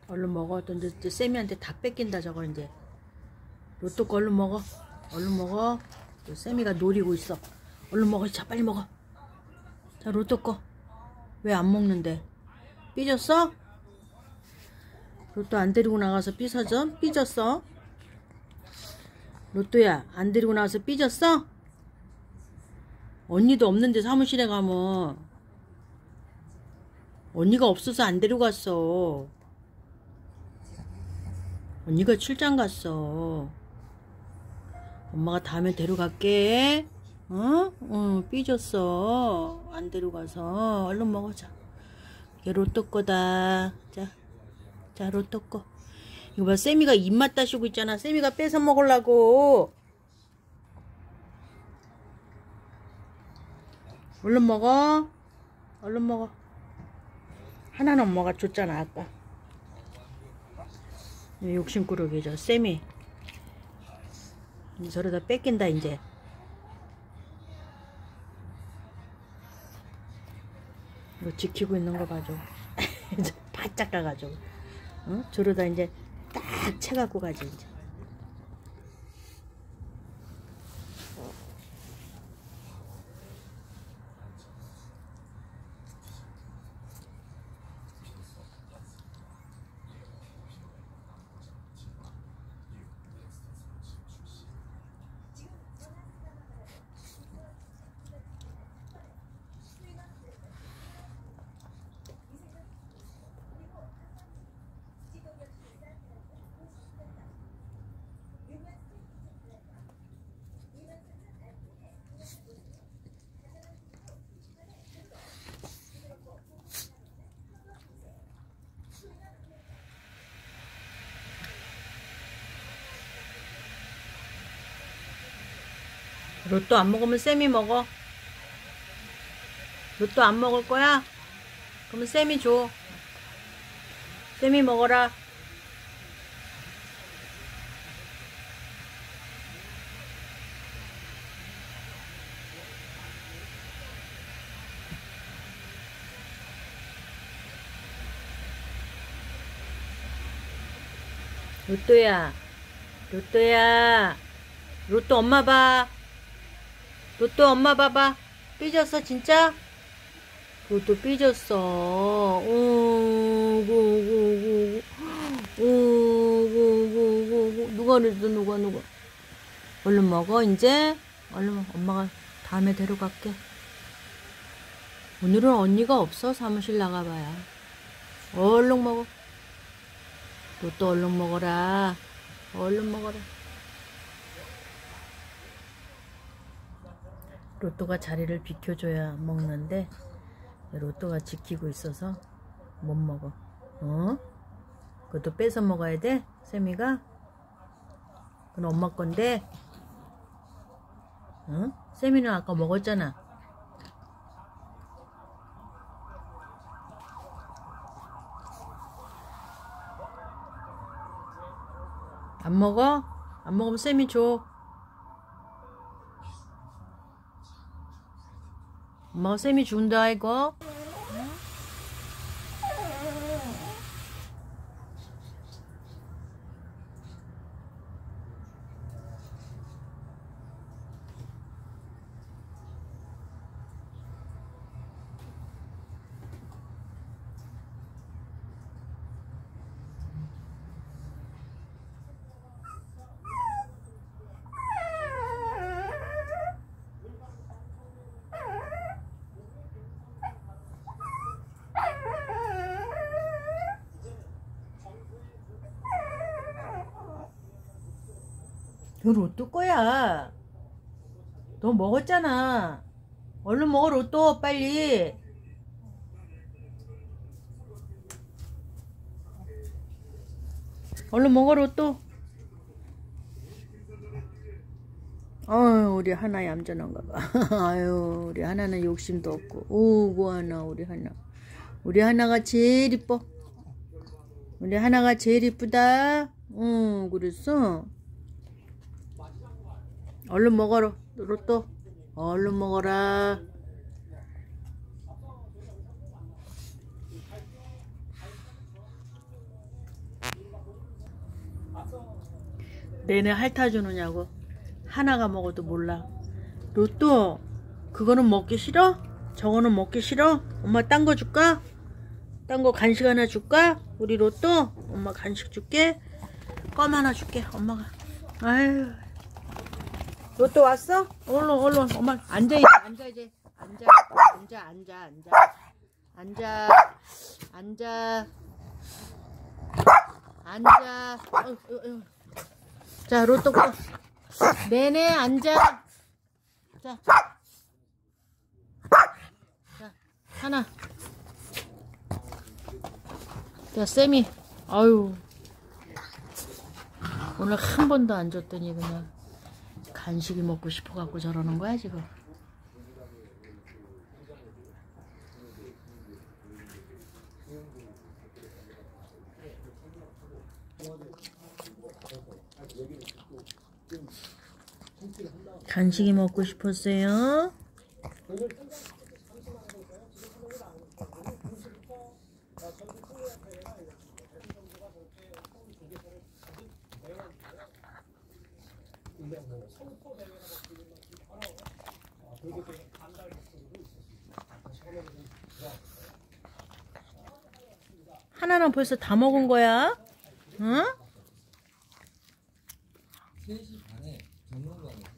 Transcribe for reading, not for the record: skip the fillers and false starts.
얼른 먹어. 또 이제 쌤이한테 다 뺏긴다 저거 이제. 로또 거 얼른 먹어. 얼른 먹어. 또 쌤이가 노리고 있어. 얼른 먹어. 자 빨리 먹어. 자 로또 거. 왜 안 먹는데? 삐졌어? 로또 안 데리고 나가서 삐졌어? 로또야 안 데리고 나가서 삐졌어? 언니도 없는데 사무실에 가면 언니가 없어서 안 데리고 갔어. 언니가 출장 갔어. 엄마가 다음에 데려갈게. 어? 삐졌어. 안 데려가서. 얼른 먹어자. 이게 로또 거다. 자 로또 거. 이거 봐, 쌤이가 입맛 다시고 있잖아. 쌤이가 뺏어 먹으려고. 얼른 먹어. 얼른 먹어. 하나는 엄마가 줬잖아 아까. 욕심꾸러기죠 쌤이. 이제 저러다 뺏긴다 이제. 이거 지키고 있는 거 봐줘. 이제 바짝 가가지고. 어? 저러다 이제 딱 채갖고 가지 이제. 로또 안 먹으면 쌤이 먹어. 로또 안 먹을 거야? 그러면 쌤이 줘. 쌤이 먹어라. 로또야. 로또야. 로또 엄마 봐. 로또 엄마 봐봐. 삐졌어 진짜? 로또 삐졌어. 오구구구구. 오구구구구. 누가 그랬어 누가. 얼른 먹어 이제. 얼른 먹어. 엄마가 다음에 데려갈게. 오늘은 언니가 없어. 사무실 나가봐야. 얼른 먹어. 로또 얼른 먹어라. 얼른 먹어라. 로또가 자리를 비켜줘야 먹는데 로또가 지키고 있어서 못 먹어. 어? 그것도 뺏어 먹어야 돼? 쌤이가? 그건 엄마 건데? 응? 쌤이는 아까 먹었잖아. 안 먹어? 안 먹으면 쌤이 줘. 엄마가 쌤이 준다 이거. 너 로또 거야. 너 먹었잖아. 얼른 먹어 로또 빨리. 얼른 먹어 로또. 우리 하나 얌전한가 봐. 아유 우리 하나는 욕심도 없고. 오구 하나 우리 하나. 우리 하나가 제일 이뻐. 우리 하나가 제일 이쁘다. 그랬어. 얼른 먹어라 로또. 얼른 먹어라. 내내 핥아주느냐고. 하나가 먹어도 몰라. 로또 그거는 먹기 싫어? 저거는 먹기 싫어? 엄마 딴 거 줄까? 딴 거 간식 하나 줄까? 우리 로또 엄마 간식 줄게. 껌 하나 줄게 엄마가. 아유 로또 왔어? 얼른 엄마 앉아 이제. 앉아 자 로또 꺼. 네네 앉아. 자 하나. 자 쌤이 아유 오늘 한 번도 안 줬더니 그냥 간식이 먹고 싶어 갖고 저러는 거야 지금. 간식이 먹고 싶었어요. 하나는 벌써 다 먹은 거야? 응? 3시 반에 전문가는